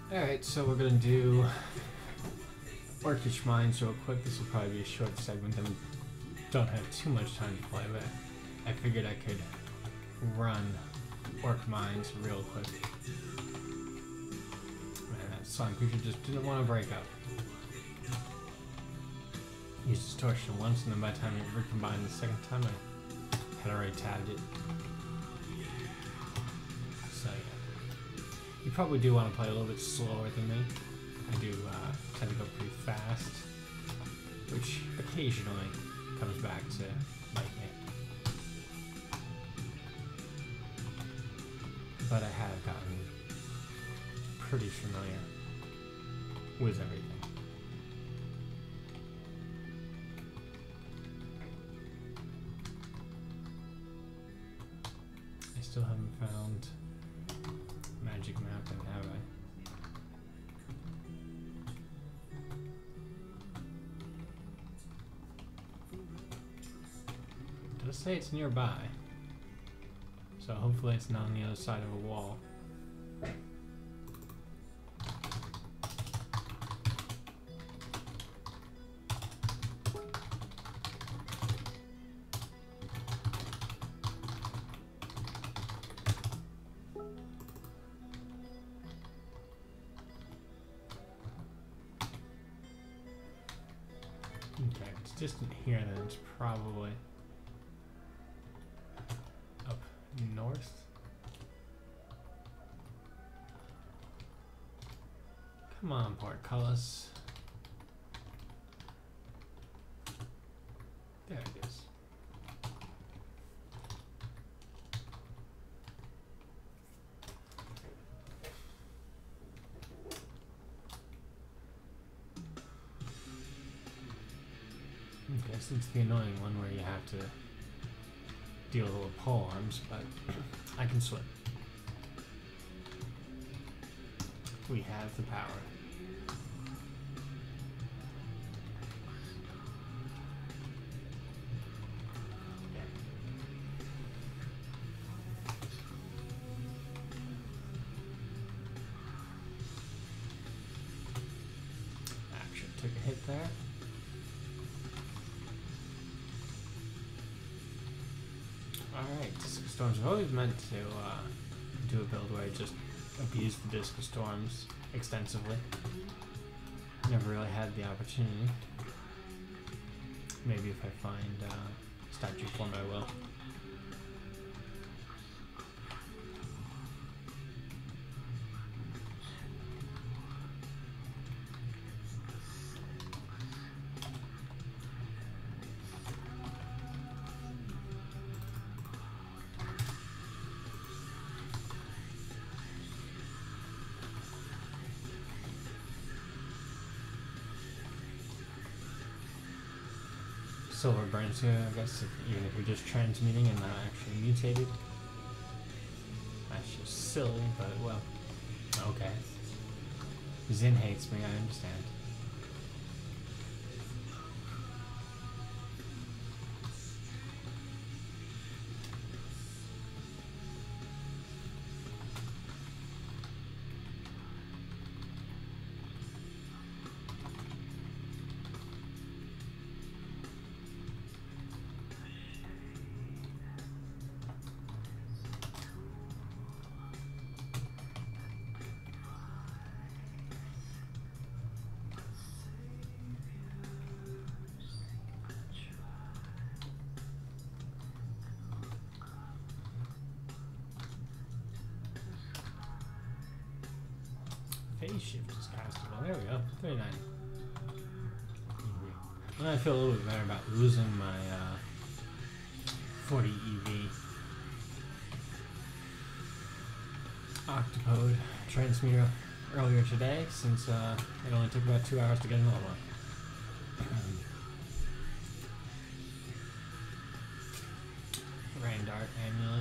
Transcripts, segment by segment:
Alright, so we're gonna do Orcish Mines real quick. This will probably be a short segment and don't have too much time to play, but I figured I could run Orc Mines real quick. Man, that slime creature just didn't want to break up. Used Distortion once, and then by the time it recombined the second time, I had already tabbed it. So yeah. You probably do want to play a little bit slower than me. I do tend to go pretty fast, which occasionally comes back to bite me. But I have gotten pretty familiar with everything. I still haven't found magic mapping, have I? It does say it's nearby, so hopefully it's not on the other side of a wall. Okay, if it's distant here, then it's probably up north. Come on, portcullis. There it is. Okay, so it's the annoying one where you have to deal with pole arms, but I can swim. We have the power. Action took a hit there. Alright, Disc of Storms. I've always meant to do a build where I just abuse the Disc of Storms extensively. Never really had the opportunity. Maybe if I find statue form, I will. Silver burns here, I guess, even if you're just transmuting and not actually mutated. That's just silly, but well, okay. Zin hates me, I understand. Phase shift is castable. There we go. 39. I feel a little bit better about losing my 40 EV Octopode Transmuter earlier today, since it only took about 2 hours to get another one. Rain Dart Amulet.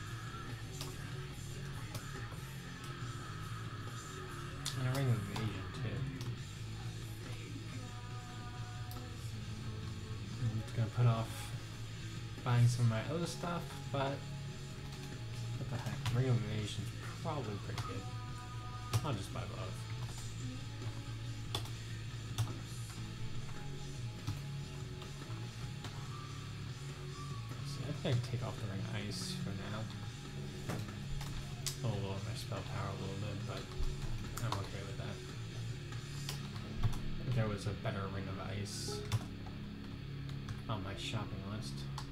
And a Ring of Evasion, too. I'm just gonna put off buying some of my other stuff, but what the heck? Ring of Evasion's probably pretty good. I'll just buy both. gonna take off the ring of ice for now. I'll lower my spell power a little bit, but I'm okay with that. If there was a better ring of ice on my shopping list.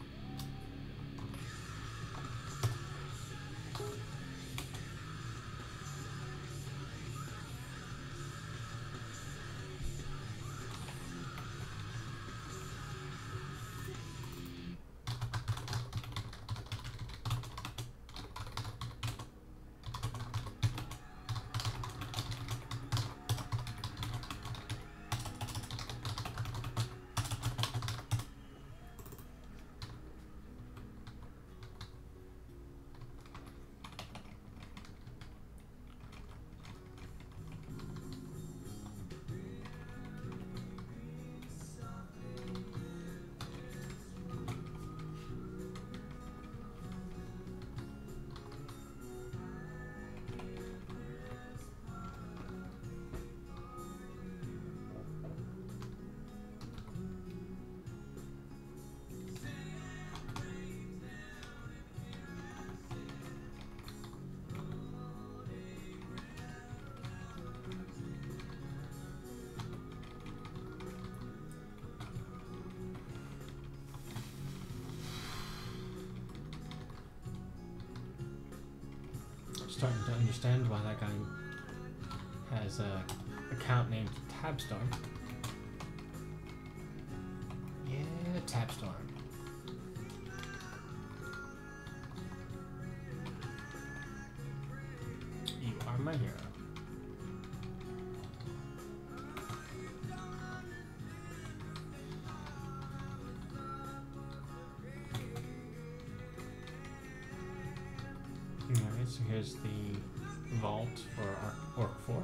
Starting to understand why that guy has a account named Tabstorm. Yeah, Tabstorm. You are my hero. Alright, so here's the vault for Orc 4.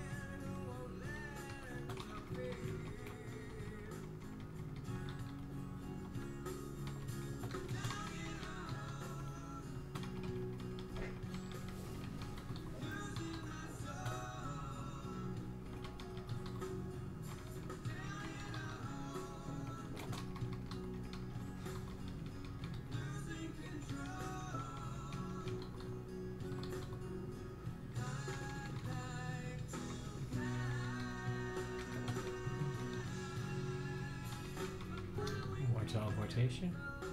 Teleportation.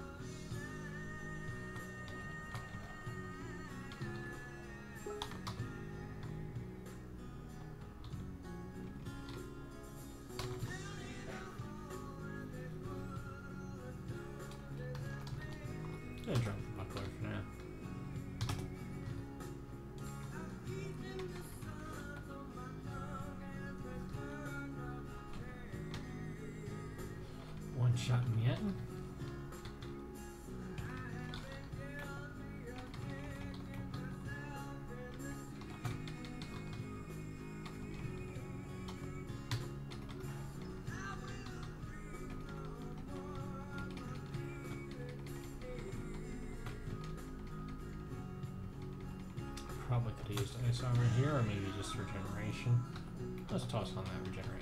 Gonna drop the buckler for now. One shot in the end. Probably could have used ice armor here, or maybe just regeneration. Let's toss on that regeneration.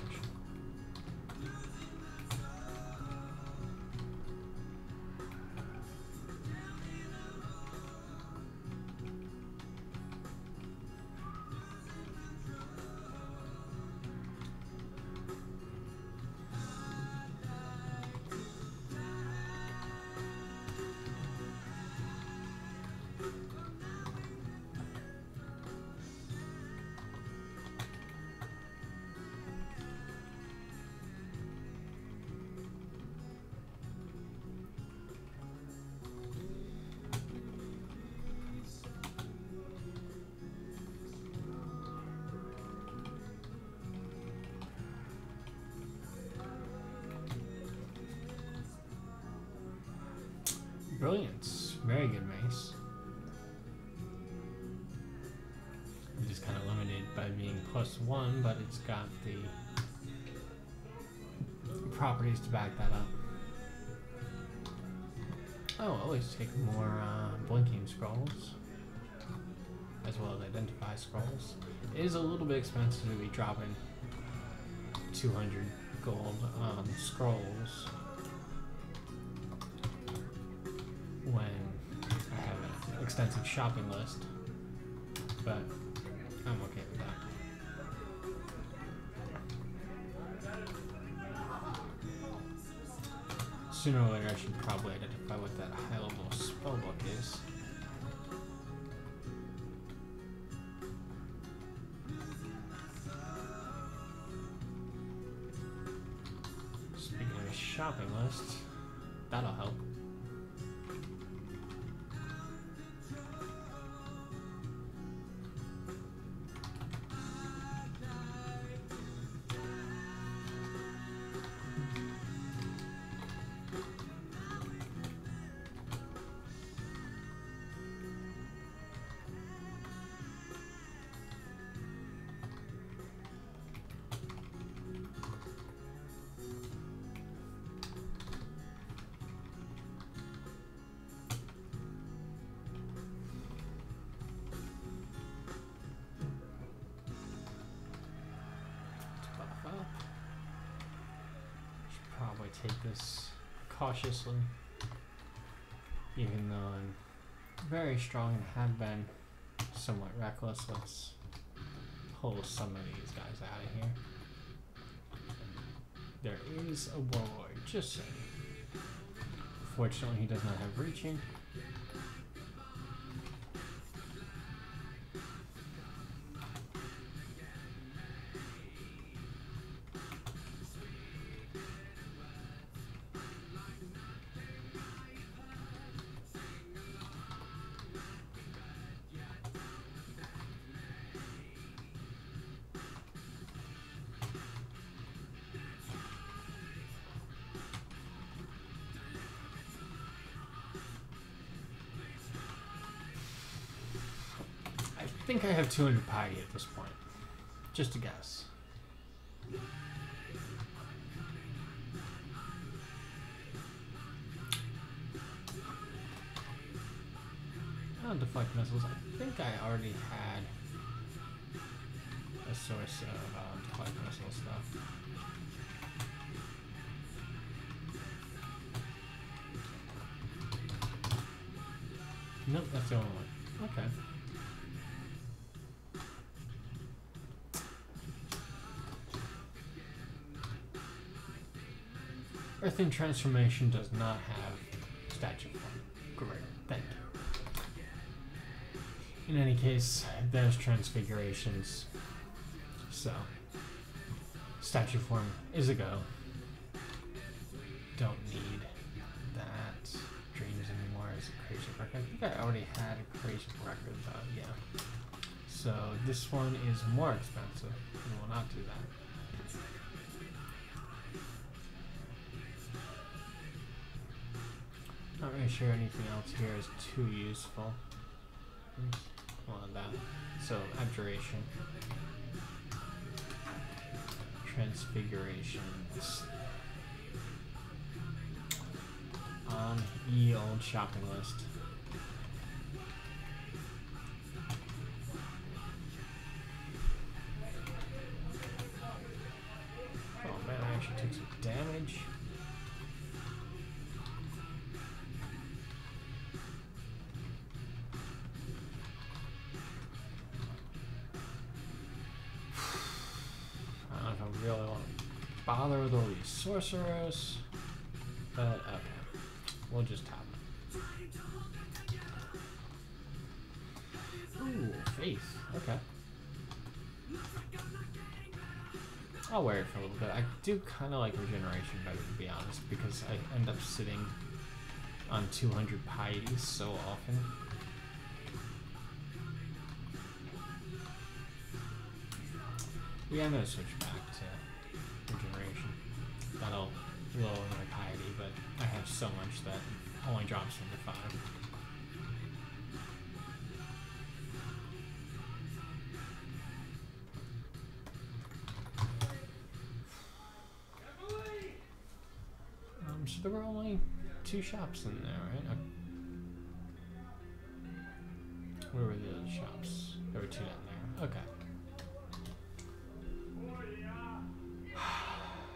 Brilliance. Very good mace. I'm just kind of limited by being +1, but it's got the properties to back that up. Oh, always take more blinking scrolls, as well as identify scrolls. It is a little bit expensive to be dropping 200 gold scrolls when I have an extensive shopping list, but I'm okay with that. Sooner or later I should probably identify what that high-level spellbook is. Speaking of a shopping list, that'll help. Probably take this cautiously, even though I'm very strong and have been somewhat reckless. Let's pull some of these guys out of here. There is a warlord, just saying. Fortunately, he does not have reaching. I think I have 200 piety at this point. Just a guess. Deflect missiles. I think I already had a source of deflect missile stuff. Nope, that's the only one. Okay. Earthen Transformation does not have statue form. Great, thank you. In any case, there's transfigurations, so statue form is a go. Don't need that. Dreams anymore is a crazy record. I think I already had a crazy record though, yeah. So this one is more expensive. We will not do that. Not really sure anything else here is too useful. On that. So abjuration. Transfigurations. On ye old shopping list. Oh man, I actually took some damage. Really want to bother with all these sorcerers, but okay, we'll just top it. Ooh, faith. Okay, I'll wear it for a little bit. I do kind of like regeneration better, to be honest, because I end up sitting on 200 piety so often. Yeah, I'm gonna switch back to regeneration. That'll lower my piety, but I have so much that only drops me to 5. So there were only 2 shops in there, right? Where were the other shops? There were 2 down there. Okay.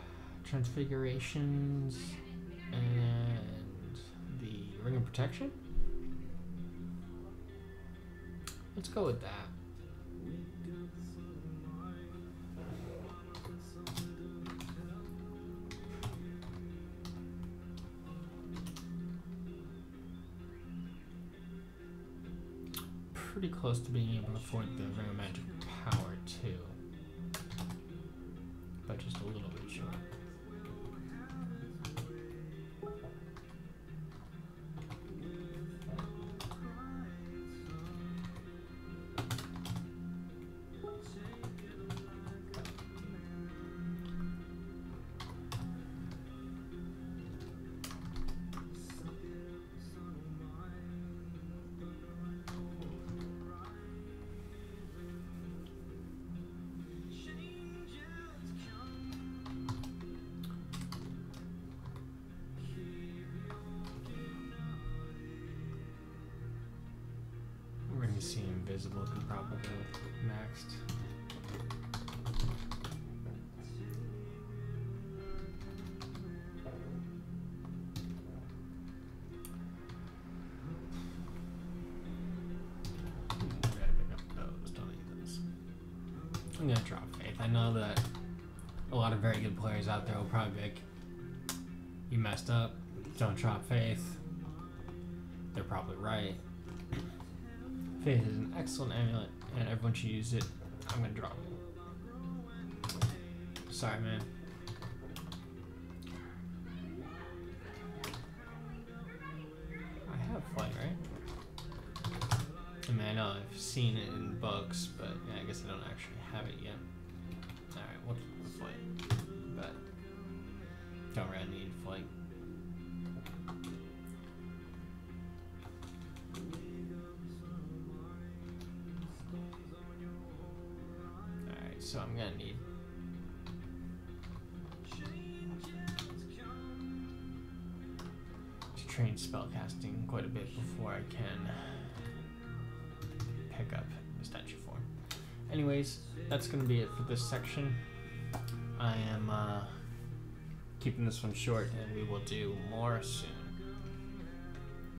Transfigurations and the Ring of Protection. Let's go with that. Pretty close to being able to afford the Ring of Magic power too, but just a little bit short. We're gonna see invisible could probably go next. Gotta pick up those, don't need those. I'm gonna drop Faith. I know that a lot of very good players out there will probably be like, you messed up, don't drop Faith. They're probably right. Faith is an excellent amulet, and everyone should use it. I'm gonna drop it. Sorry, man. I have flight, right? I mean, I know I've seen it in books, but yeah, I guess I don't actually have it yet. Alright, what's the flight? But don't really need flight. So I'm gonna need to train spellcasting quite a bit before I can pick up the statue form. Anyways, that's gonna be it for this section. I am keeping this one short, and we will do more soon.